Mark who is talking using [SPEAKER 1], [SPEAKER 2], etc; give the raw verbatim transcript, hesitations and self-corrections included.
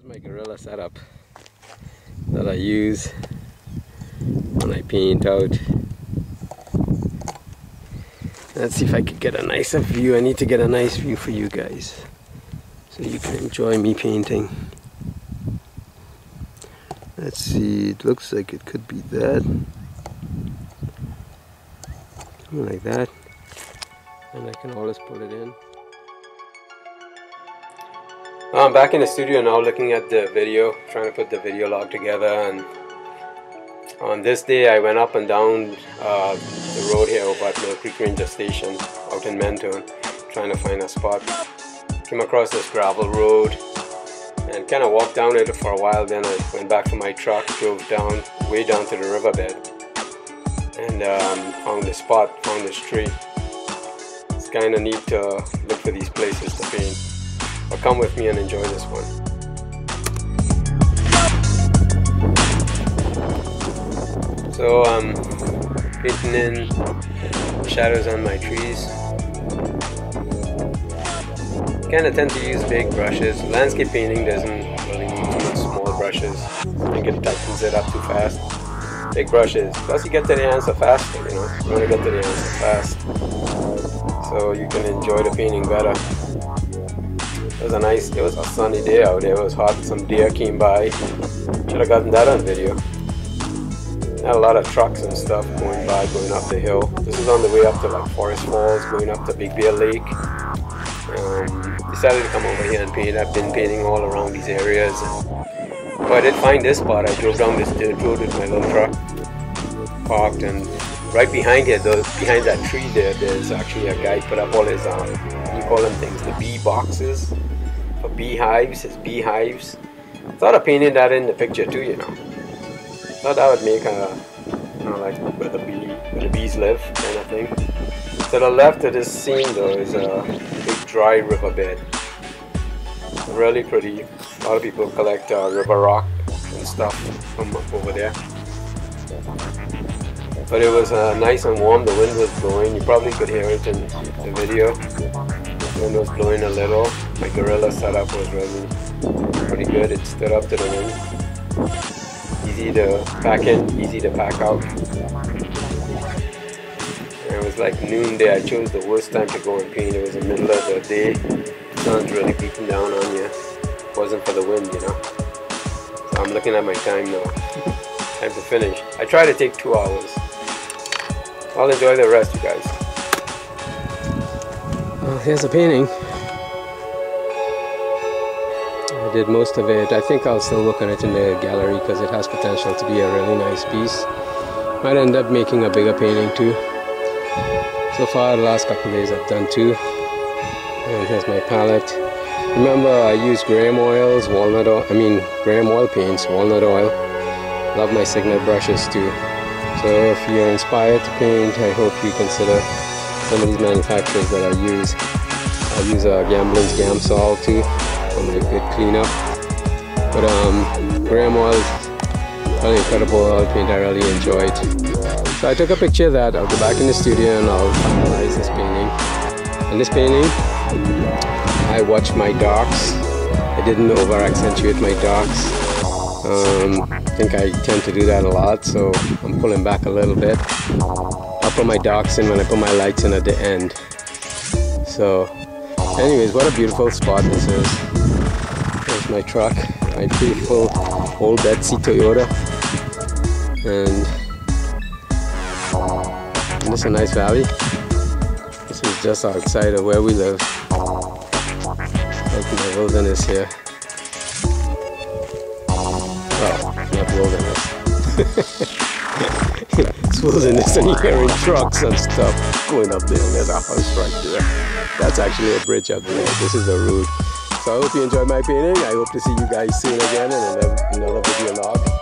[SPEAKER 1] My Gorilla setup that I use when I paint out. Let's see if I could get a nicer view. I need to get a nice view for you guys so you can enjoy me painting. Let's see, it looks like it could be that. Something like that. And I can always put it in. I'm back in the studio now looking at the video, trying to put the video log together, and on this day I went up and down uh, the road here over at Mill Creek Ranger Station out in Mentone, trying to find a spot. Came across this gravel road and kind of walked down it for a while. Then I went back to my truck, drove down, way down to the riverbed, and um, found a spot, found this tree. It's kind of neat to look for these places to paint. But come with me and enjoy this one. So I'm um, painting in shadows on my trees. Kind of tend to use big brushes. Landscape painting doesn't really need too much small brushes. I think it tightens it up too fast. Big brushes. Plus you get to the answer faster, you know. You want to get to the answer fast, so you can enjoy the painting better. It was a nice, it was a sunny day out there. It was hot. Some deer came by. Should have gotten that on video. Had a lot of trucks and stuff going by, going up the hill. This is on the way up to like Forest Falls, going up to Big Bear Lake. Um, decided to come over here and paint. I've been painting all around these areas. But I did find this spot. I drove down this dirt road with my little truck, parked, and right behind here, those, behind that tree there, there's actually a guy put up all his, um, you call them things, the bee boxes for beehives, his beehives. Thought of painting that in the picture too, you know. Thought that would make a, you know, like where the bee, where the bees live, kind of thing. To the left of this scene though is a big dry riverbed. Really pretty. A lot of people collect uh, river rock and stuff from up over there. But it was uh, nice and warm. The wind was blowing. You probably could hear it in the video. The wind was blowing a little. My Gorilla setup was really pretty good. It stood up to the wind. Easy to pack in, easy to pack out. And it was like noon there. I chose the worst time to go and paint. It was the middle of the day. The sun's really beating down on you. It wasn't for the wind, you know. So I'm looking at my time now. Time to finish. I try to take two hours. I'll enjoy the rest, you guys. Well, here's a painting. I did most of it. I think I'll still work on it in the gallery because it has potential to be a really nice piece. Might end up making a bigger painting too. So far, the last couple of days I've done two. And here's my palette. Remember, I use Graham oils, walnut oil, I mean Graham oil paints, walnut oil. Love my Signet brushes too. So if you're inspired to paint, I hope you consider some of these manufacturers that I use. I use uh, Gamblin's Gamsol too for my good cleanup. But um, Graham oil is really incredible oil paint. I really enjoyed. So I took a picture of that. I'll go back in the studio and I'll finalize this painting. And this painting, I watched my darks. I didn't over accentuate my darks. Um, I think I tend to do that a lot, so I'm pulling back a little bit. I'll put my darks in when I put my lights in at the end. So, anyways, what a beautiful spot this is. There's my truck, my beautiful old Betsy Toyota. And, and this is a nice valley. This is just outside of where we live. Out in the wilderness here. Oh, not wilderness. It's wilderness and you're hearing trucks and stuff going up there. There's a house right there. That's actually a bridge up there. This is the road. So I hope you enjoyed my painting. I hope to see you guys soon again in another, another video log.